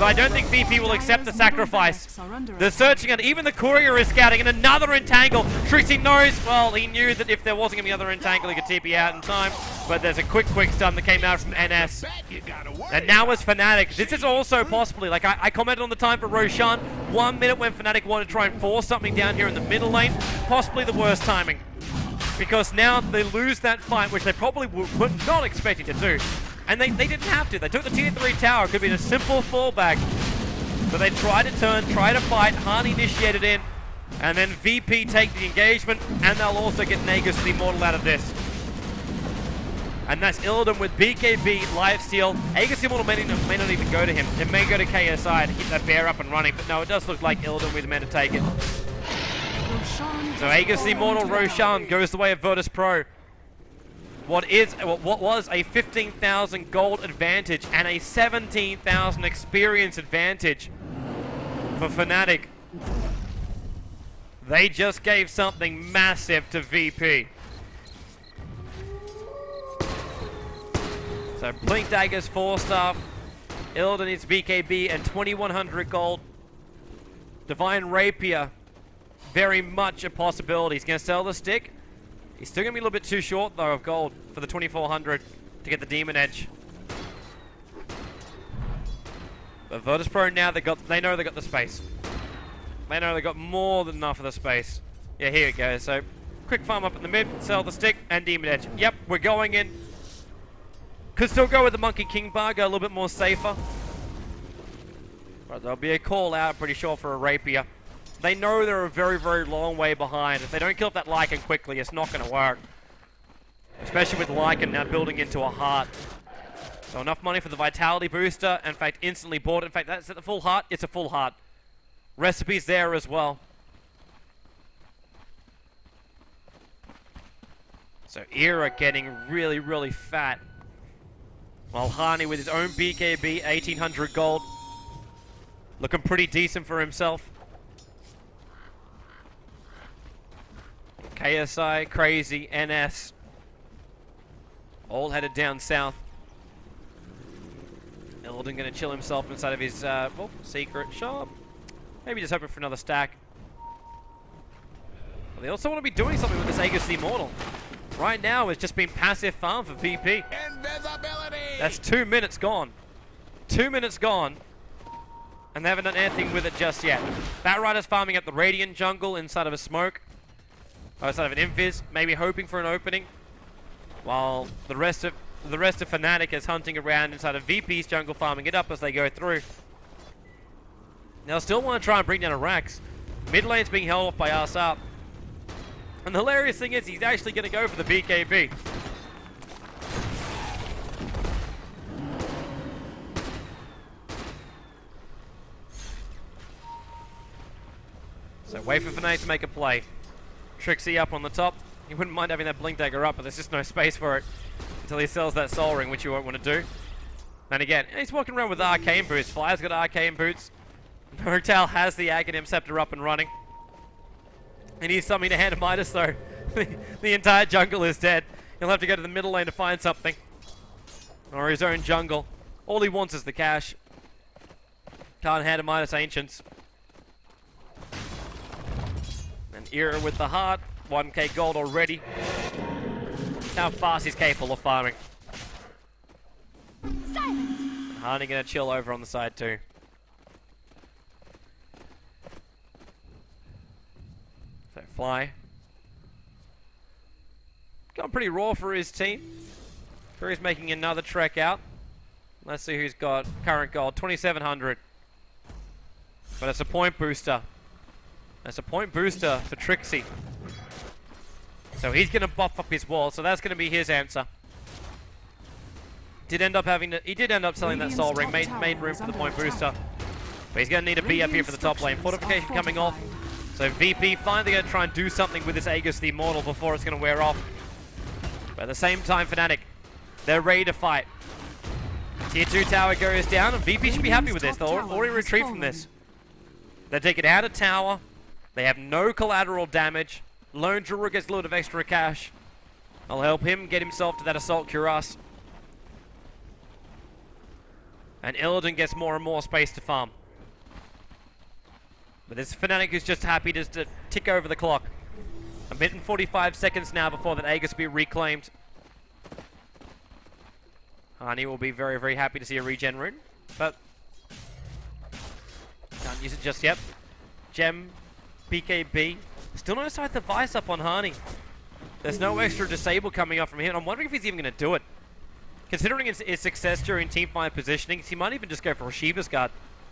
but I don't think VP will accept the sacrifice. They're searching it. Even the courier is scouting, and another entangle. Trixie knows, well, he knew that if there wasn't going to be another entangle, he could TP out in time. But there's a quick stun that came out from NS. And now it's Fnatic. This is also possibly, like I commented on the time for Roshan. 1 minute when Fnatic wanted to try and force something down here in the middle lane. Possibly the worst timing. Because now they lose that fight, which they probably were not expecting to do. And they didn't have to. They took the tier 3 tower. It could be a simple fallback. But they tried to turn, try to fight. Hani initiated in. And then VP take the engagement. And they'll also get Nagus the Immortal out of this. And that's Illidan with BKB, lifesteal. Aegis the Immortal may not even go to him. It may go to KSI to keep that bear up and running. But no, it does look like Illidan was meant to take it. So Aegis the Immortal Roshan goes the way of Virtus.pro. What was a 15,000 gold advantage and a 17,000 experience advantage for Fnatic. They just gave something massive to VP. So Blink Daggers 4-star, Illidan needs BKB and 2,100 gold. Divine Rapier, very much a possibility. He's going to sell the stick. He's still going to be a little bit too short, though, of gold for the 2,400 to get the Demon Edge. But Virtus.pro now, they know they got the space. They know they got more than enough of the space. Yeah, here we go. So, quick farm up in the mid, sell the stick, and Demon Edge. Yep, we're going in. Could still go with the Monkey King bar, go a little bit more safer. But there'll be a call out, pretty sure, for a Rapier. They know they're a very, very long way behind. If they don't kill off that Lycan quickly, it's not going to work. Especially with Lycan now building into a heart. So enough money for the Vitality booster. In fact, instantly bought. In fact, that's at the full heart. It's a full heart. Recipes there as well. So Era getting really, really fat. While Hani with his own BKB, 1,800 gold. Looking pretty decent for himself. KSI, Crazy, NS. All headed down south. Illidan going to chill himself inside of his secret shop. Maybe just hoping for another stack. Well, they also want to be doing something with this Aegis the Immortal. Right now, it's just been passive farm for VP. Invisibility! That's 2 minutes gone. 2 minutes gone. And they haven't done anything with it just yet. Batrider's farming up the Radiant jungle inside of a smoke. Inside of an invis, maybe hoping for an opening. While the rest of Fnatic is hunting around inside of VP's jungle, farming it up as they go through. They'll still want to try and bring down a Rax. Mid lane's being held off by Arsap. And the hilarious thing is, he's actually going to go for the BKB. So wait for Fnatic to make a play. Trixie up on the top. He wouldn't mind having that Blink Dagger up, but there's just no space for it until he sells that Soul Ring, which you won't want to do. And again, he's walking around with Arcane Boots. Flyer's got Arcane Boots. Hotel has the Aghanim Scepter up and running. He needs something to hand to Midas, though. The entire jungle is dead. He'll have to go to the middle lane to find something. Or his own jungle. All he wants is the cash. Can't hand to Midas Ancients. And Era with the heart. 1k gold already. That's how fast he's capable of farming. Silence. Hani gonna chill over on the side too. So Fly. Gone pretty raw for his team. Drew's making another trek out. Let's see who's got current gold. 2,700. But it's a point booster. That's a point booster for Trixie. So he's going to buff up his wall. So that's going to be his answer. He did end up selling that Soul Ring. Made room for the point booster. But he's going to need a B up here for the top lane. Fortification coming off. So VP finally going to try and do something with this Aegis the Immortal before it's going to wear off. But at the same time, Fnatic, they're ready to fight. Tier 2 tower goes down, and VP should be happy with this. They'll already retreat from this. They take it out of tower. They have no collateral damage. Lone Druid gets a little bit of extra cash. I'll help him get himself to that Assault Cuirass. And Illidan gets more and more space to farm. But this Fnatic is just happy just to tick over the clock. A minute and 45 seconds now before that Aegis be reclaimed. Hani will be very, very happy to see a regen rune, but can't use it just yet. Gem, BKB, still no side device up on Hani. There's no extra disable coming up from him, and I'm wondering if he's even going to do it. Considering his success during teamfight positioning, he might even just go for a Shiva's Guard.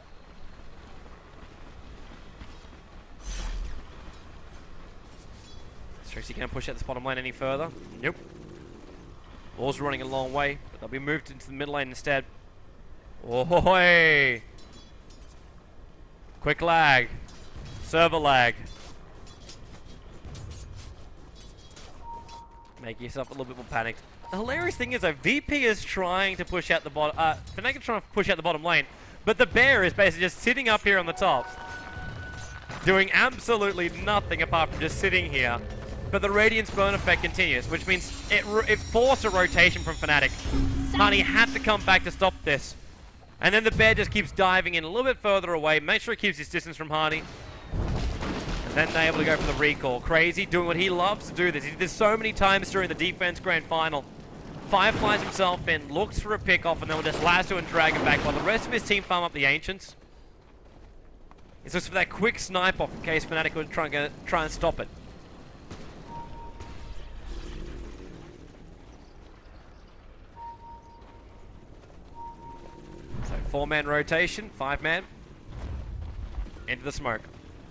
Is Trixie going to push out this bottom lane any further? Nope. Wall's running a long way, but they'll be moved into the mid lane instead. Oh, hey. Quick lag. Server lag. Make yourself a little bit more panicked. The hilarious thing is, though, VP is trying to push out the bottom. Fnatic is trying to push out the bottom lane, but the bear is basically just sitting up here on the top, doing absolutely nothing apart from just sitting here. But the Radiance burn effect continues, which means it forced a rotation from Fnatic. Hani had to come back to stop this. And then the bear just keeps diving in a little bit further away, make sure he keeps his distance from Hani. And then they're able to go for the recall. Crazy, doing what he loves to do this. He did this so many times during the defense grand final. Fireflies himself in, looks for a pick-off, and then will just lasso and drag him back while the rest of his team farm up the Ancients. He looks for that quick snipe off in case Fnatic would try and stop it. So 4-man rotation, 5-man. Into the smoke.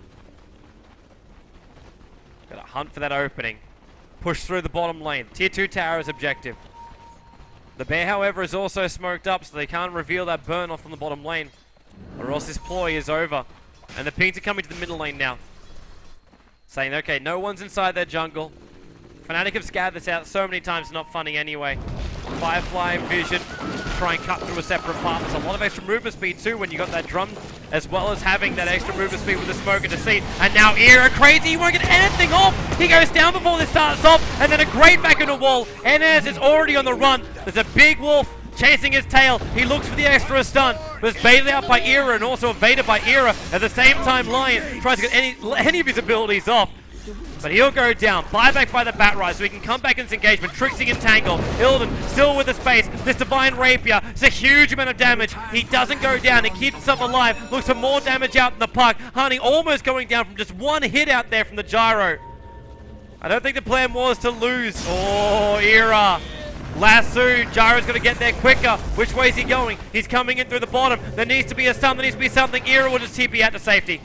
Gotta hunt for that opening. Push through the bottom lane. Tier 2 tower is objective. The bear, however, is also smoked up, so they can't reveal that burn off from the bottom lane, or else this ploy is over. And the pings are coming to the middle lane now, saying, okay, no one's inside their jungle. Fnatic have scattered this out so many times, it's not funny anyway. Firefly vision, try and cut through a separate path. There's a lot of extra movement speed too when you got that drum, as well as having that extra movement speed with the smoke and deceit. And now Era, crazy, he won't get anything off. He goes down before this starts off, and then a great back in the wall. Enes is already on the run. There's a big wolf chasing his tail. He looks for the extra stun, but it's baited out by Era and also evaded by Era. At the same time, Lion tries to get any of his abilities off. But he'll go down. Buyback by the Batrise, so he can come back into engagement. Trixie entangled. Illidan still with the space. This Divine Rapier. It's a huge amount of damage. He doesn't go down. He keeps himself alive. Looks for more damage out in the puck. Hani almost going down from just one hit out there from the gyro. I don't think the plan was to lose. Oh, Era. Lasso. Gyro's going to get there quicker. Which way is he going? He's coming in through the bottom. There needs to be a stun. There needs to be something. Era will just TP out to safety.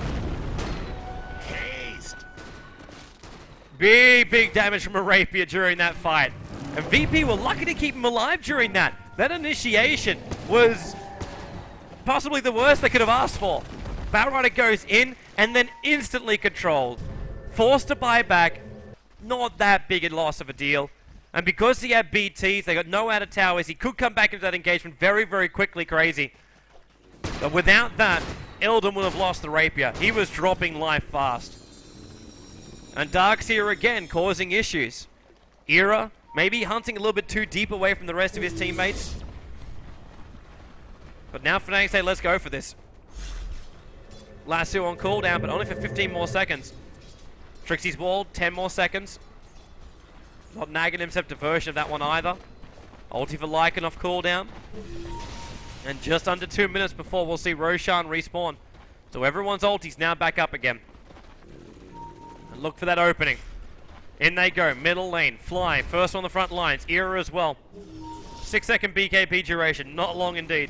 Big damage from a Rapier during that fight. And VP were lucky to keep him alive during that. That initiation was possibly the worst they could have asked for. Batrider goes in and then instantly controlled. Forced to buy back. Not that big a loss of a deal. And because he had BTs, they got no out of towers. He could come back into that engagement very quickly, Crazy. But without that, Illidan would have lost the Rapier. He was dropping life fast. And Dark's here again, causing issues. Era, maybe hunting a little bit too deep away from the rest of his teammates. But now Fnatic say, let's go for this. Lasso on cooldown, but only for 15 more seconds. Trixie's walled, 10 more seconds. Not nagging himself diversion of that one either. Ulti for Lycan off cooldown. And just under 2 minutes before we'll see Roshan respawn. So everyone's ulti's now back up again. Look for that opening. In they go. Middle lane. Fly. First on the front lines. Era as well. 6-second BKB duration. Not long indeed.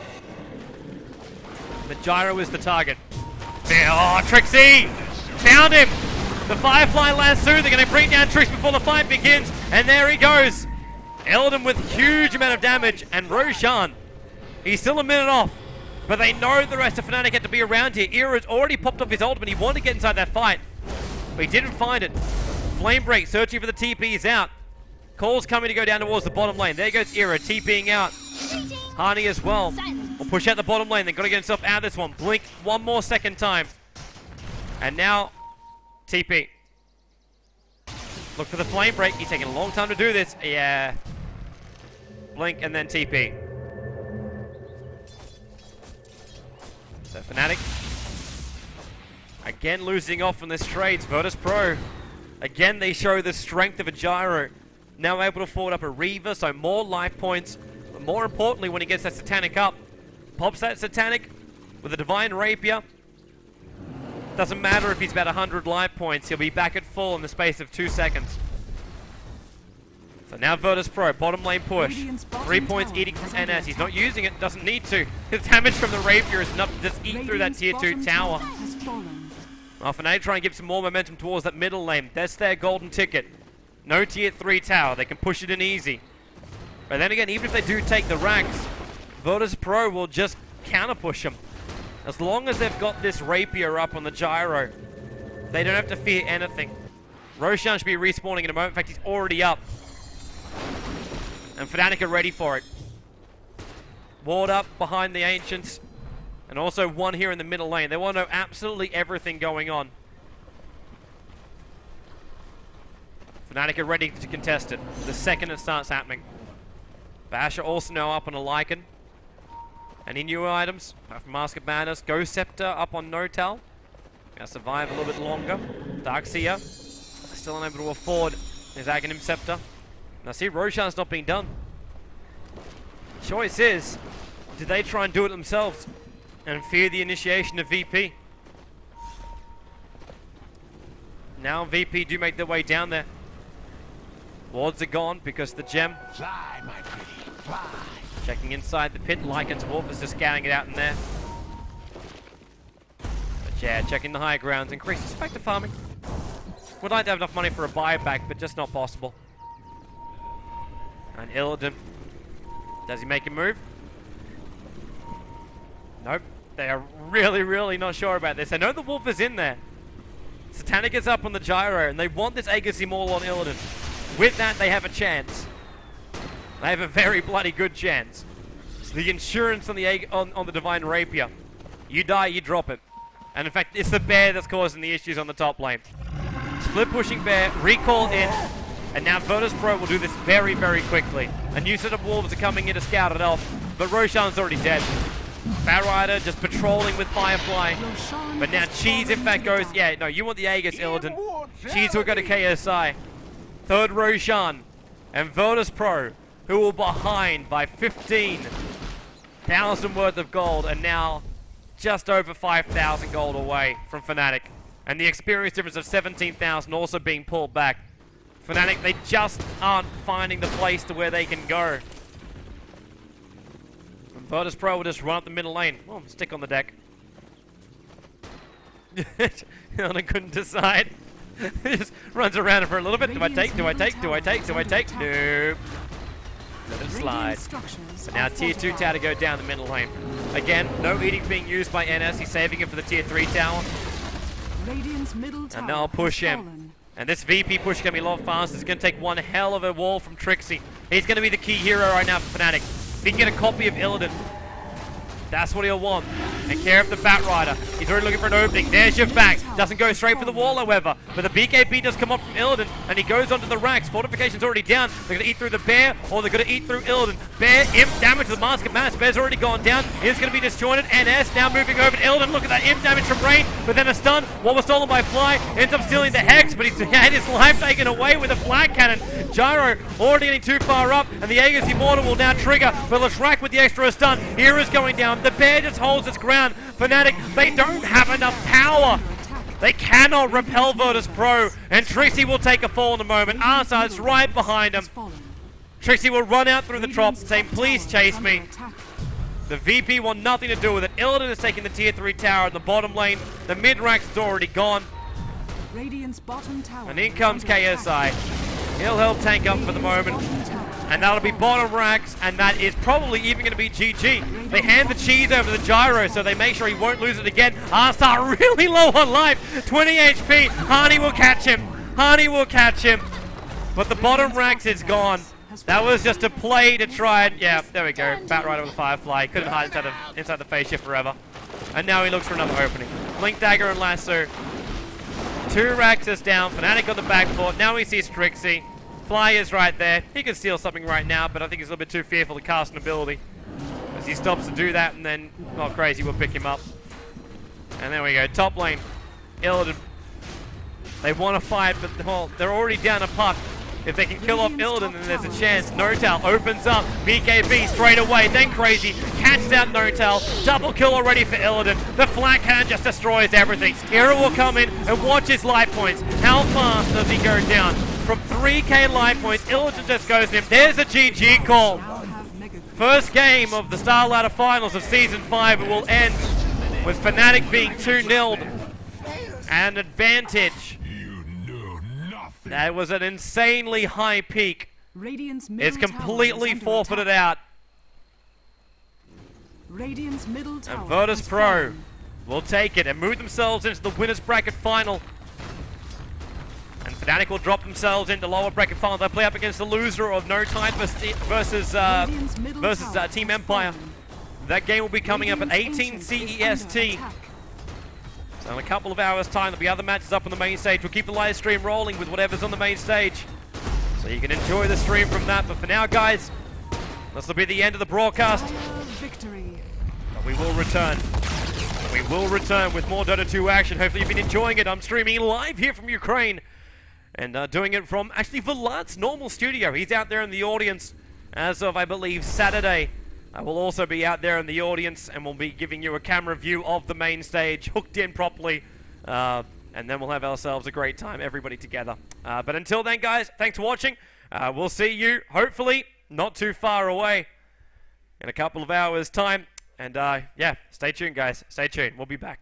The gyro is the target. Oh, Trixie! Found him! The Firefly lasso. They're going to bring down Trix before the fight begins. And there he goes. Illidan with huge amount of damage. And Roshan. He's still a minute off. But they know the rest of Fnatic had to be around here. Era's already popped off his ultimate. He wanted to get inside that fight. But he didn't find it. Flame Break searching for the TP is out. Call's coming to go down towards the bottom lane. There goes Era TPing out. Hani as well. Will push out the bottom lane. They've got to get himself out of this one. Blink one more second time. And now TP. Look for the Flame Break. He's taking a long time to do this. Yeah. Blink and then TP. Fnatic again losing off on this trades. Virtus Pro, again they show the strength of a gyro. Now able to forward up a Reaver, so more life points. But more importantly, when he gets that Satanic up, pops that Satanic with a Divine Rapier. Doesn't matter if he's about 100 life points, he'll be back at full in the space of 2 seconds. So now Virtus Pro, bottom lane push. 3 points eating from NS. He's not using it, doesn't need to. His damage from the Rapier is enough to just eat through that tier 2 tower. Well, Fnatic try and give some more momentum towards that middle lane. That's their golden ticket. No tier 3 tower, they can push it in easy. But then again, even if they do take the racks, Virtus Pro will just counter push them. As long as they've got this Rapier up on the gyro, they don't have to fear anything. Roshan should be respawning in a moment. In fact, he's already up. And Fnatic are ready for it. Ward up behind the Ancients. And also one here in the middle lane. They want to know absolutely everything going on. Fnatic are ready to contest it the second it starts happening. Basher also now up on a Lycan. Any new items? Mask of Madness. Ghost Scepter up on Notal. Gonna survive a little bit longer. Darkseer still unable to afford his Aghanim Scepter. Now see, Roshan's not being done. Choice is, do they try and do it themselves and fear the initiation of VP? Now VP do make their way down there. Wards are gone because the gem. Fly, my pretty, fly. Checking inside the pit, Lycan's Wolf is just scanning it out in there. But yeah, checking the high grounds, increases spectre farming. Would like to have enough money for a buyback, but just not possible. And Illidan, does he make a move? Nope. They are really not sure about this. They know the Wolf is in there. Satanic is up on the gyro, and they want this Aegis Immortal on Illidan. With that, they have a chance. They have a very bloody good chance. So the insurance on the Divine Rapier. You die, you drop it. And in fact, it's the bear that's causing the issues on the top lane. Split pushing bear, recall in, and now Virtus Pro will do this very quickly. A new set of wolves are coming in to scout it off, but Roshan's already dead. Batrider just patrolling with Firefly. But now Cheese in fact goes, yeah, no, you want the Aegis, Illidan. Cheese will go to KSI. Third Roshan. And Virtus Pro, who were behind by 15,000 worth of gold, and now just over 5,000 gold away from Fnatic. And the experience difference of 17,000 also being pulled back. Fnatic, they just aren't finding the place to where they can go. And Virtus Pro will just run up the middle lane. Well, stick on the deck. Illidan couldn't decide. He just runs around for a little bit. Do I take? Nope. Let it slide. But now tier 2 tower to go down the middle lane. Again, no eating being used by NS. He's saving it for the tier 3 tower. And now I'll push him. And this VP push can be a lot faster. It's going to take one hell of a wall from Trixie. He's going to be the key hero right now for Fnatic. If he can get a copy of Illidan, that's what he'll want. And care of the Batrider. He's already looking for an opening. There's your back. Doesn't go straight for the wall, however. But the BKB does come up from Illidan, and he goes onto the racks. Fortification's already down. They're going to eat through the bear, or they're going to eat through Illidan. Bear, imp damage to the Mask of Madness. Bear's already gone down. He's going to be disjointed. NS now moving over to Illidan. Look at that imp damage from Rain, but then a stun. What was stolen by Fly. Ends up stealing the Hex, but he's had his life taken away with a flag cannon. Gyro already getting too far up, and the Aegis Immortal will now trigger. But Leshrac with the extra stun. Hero's going down. The bear just holds its ground. Fnatic, they don't have enough power. They cannot repel Virtus Pro, and Trixie will take a fall in a moment. Arsar's right behind him. Trixie will run out through the trop, saying, please chase me. The VP want nothing to do with it. Illidan is taking the tier 3 tower in the bottom lane. The mid-rank is already gone. And in comes KSI. He'll help tank up for the moment. And that'll be bottom racks, and that is probably even going to be GG. They hand the cheese over the gyro, so they make sure he won't lose it again. Arsar really low on life, 20 HP. Hani will catch him. Hani will catch him. But the bottom racks is gone. That was just a play to try and, yeah, there we go. Batrider with the Firefly. Couldn't hide inside the phase shift forever. And now he looks for another opening. Blink Dagger and Lasso. 2 racks is down. Fnatic on the back foot. Now he sees Trixie. Fly is right there. He could steal something right now, but I think he's a little bit too fearful to cast an ability. As he stops to do that, and then, oh crazy, we'll pick him up. And there we go, top lane. Illidan. They want to fight, but well, they're already down a puck. If they can kill off Illidan, then there's a chance. Notal opens up. BKB straight away. Then Crazy catches out Notal. Double kill already for Illidan. The flank hand just destroys everything. Hero will come in and watch his life points. How fast does he go down? From 3k life points, Illidan just goes in. There's a GG call. First game of the StarLadder Finals of Season 5. It will end with Fnatic being 2-0'd. And advantage. That was an insanely high peak. It's completely forfeited out. And Virtus Pro will take it and move themselves into the winners bracket final. And Fnatic will drop themselves into lower bracket final. They'll play up against the loser of No Tide versus Team Empire. That game will be coming up at 18 CEST. So in a couple of hours' time, there'll be other matches up on the main stage. We'll keep the live stream rolling with whatever's on the main stage, so you can enjoy the stream from that. But for now, guys, this will be the end of the broadcast. But we will return. We will return with more Dota 2 action. Hopefully you've been enjoying it. I'm streaming live here from Ukraine, and doing it from, actually, Vlad's normal studio. He's out there in the audience as of, I believe, Saturday. I will also be out there in the audience, and we'll be giving you a camera view of the main stage, hooked in properly, and then we'll have ourselves a great time, everybody together. But until then, guys, thanks for watching. We'll see you, hopefully, not too far away, in a couple of hours' time. And yeah, stay tuned, guys. Stay tuned. We'll be back.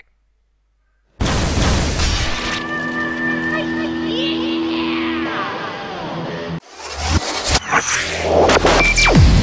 Yeah!